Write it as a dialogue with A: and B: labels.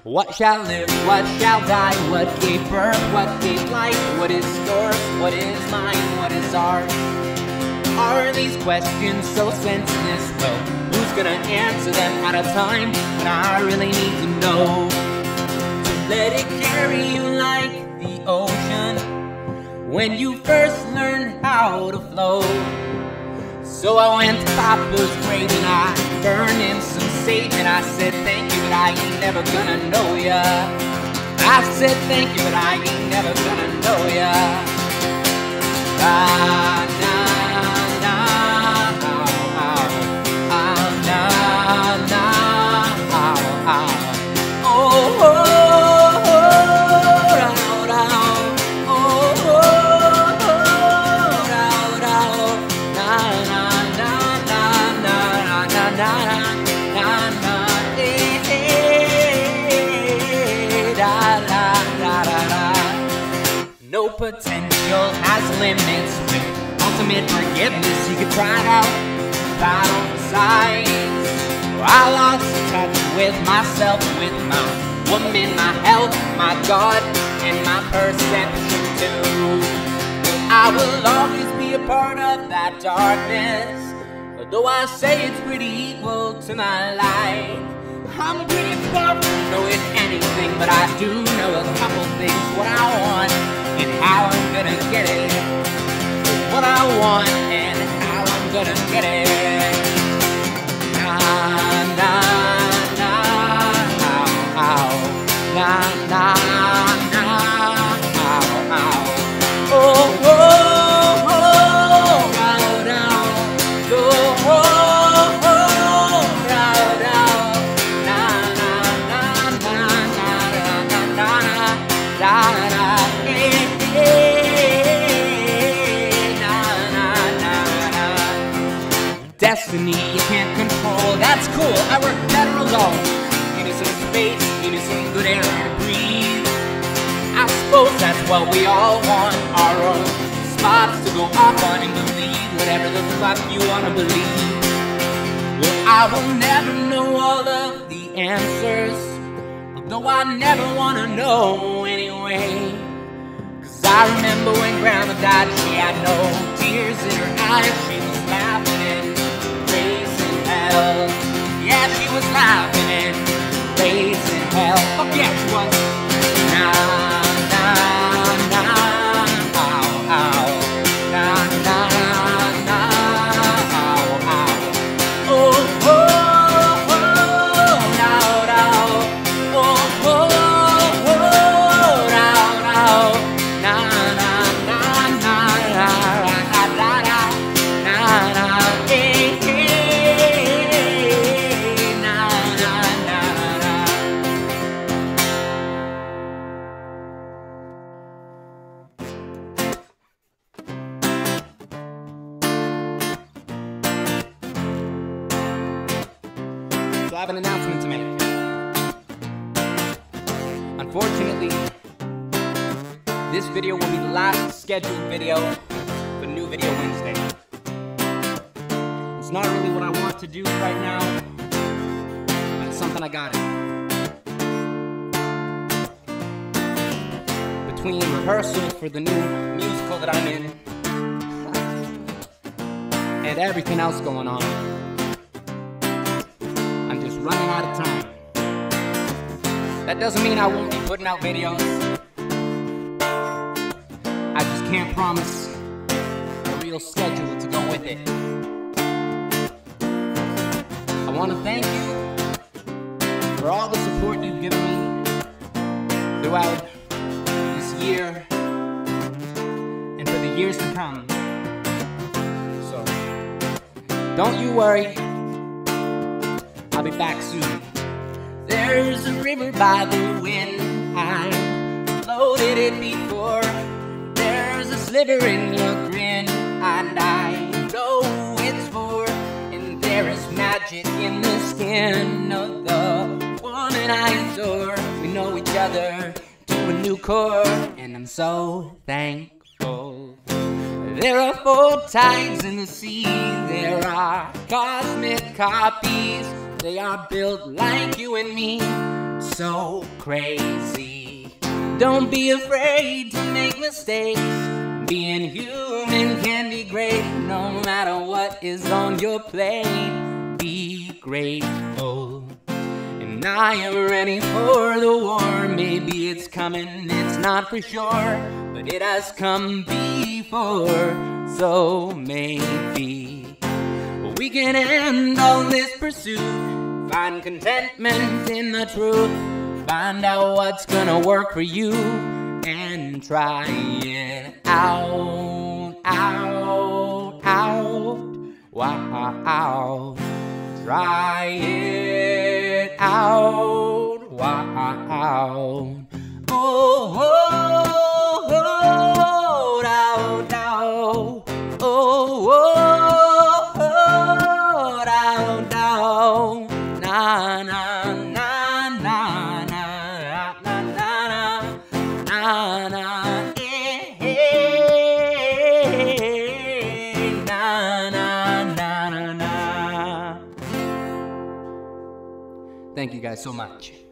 A: What shall live, what shall die, what gave birth, what gave life, what is yours, what is mine, what is ours? Are these questions so senseless? Well, who's gonna answer them at a time when I really need to know? To let it carry you like the ocean when you first learned how to flow. So I went to Papa's grave and I burned him some sage and I said thank you, but I ain't never gonna know ya. I said thank you, but I ain't never gonna know ya. Ah, nah, nah, ow, ow. Ah, nah, nah, ow, ow. Oh, oh. No potential has limits. With ultimate forgiveness, you can try it out. Battle for sides. I lost touch with myself, with my woman, my health, my God, and my perception too. I will always be a part of that darkness, although I say it's pretty equal to my life. I'm pretty far from knowing anything, but I do know a couple things. What I want and how I'm gonna get it. What I want and how I'm gonna get it. Nah, nah, nah, ow, ow. Nah, nah, nah, ow, ow. Oh, oh, oh, ow, ow. Oh, oh. Destiny you can't control, that's cool, I work better alone. Give me some space, give me some good air to breathe. I suppose that's what we all want, our own spots to go off on and believe whatever the fuck you wanna believe. Well, I will never know all of the answers, although I never wanna know anyway. Cause I remember when Grandma died, she had no tears in her eyes, she was laughing and raising hell. Yeah, she was laughing and raising hell. Fuck yeah, she was. Nah, nah, nah, ow, ow. Nah, nah, nah, ow, ow. Oh, oh, oh, now, now. Oh, oh, oh, now, now. Nah, nah, nah, nah, nah, nah, nah, nah, nah, hey, hey, nah, nah, nah, nah. So I have an announcement to make. Unfortunately, this video will be the last scheduled video for New Video Wednesday. It's not really what I want to do right now, but it's something I got it. Between rehearsals for the new musical that I'm in and everything else going on, I'm just running out of time. That doesn't mean I won't be putting out videos. I just can't promise a real schedule to go with it. I want to thank you for all the support you've given me throughout this year and for the years to come. So, don't you worry, I'll be back soon. There's a river by the wind, I floated it before. There's a sliver in your grin, and I know who it's for. And there is magic in the skin of the woman I adore. We know each other to a new core, and I'm so thankful. There are 4 tides in the sea, there are cosmic copies. They are built like you and me. so crazy. Don't be afraid to make mistakes. Being human can be great, no matter what is on your plate. Be grateful. And I am ready for the war. Maybe it's coming, it's not for sure, but it has come before. So maybe we can end all this pursuit, find contentment in the truth, find out what's gonna work for you, and try it out, out, out, wow. Try it out, wow. Oh, oh, oh, down, down. Oh, oh, oh, down, down. Na, na, na, na, na, na, na, na, na, eh, eh, na, na, na, na, na. Thank you guys so much.